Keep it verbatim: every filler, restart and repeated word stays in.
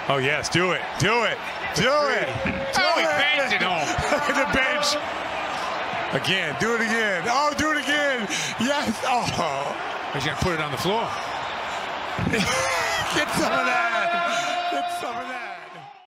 Oh, yes, do it. Do it. Do it. Do oh, he it. banked it home. The bench. Again. Do it again. Oh, do it again. Yes. Oh. He's going to put it on the floor. Get some of that. Get some of that.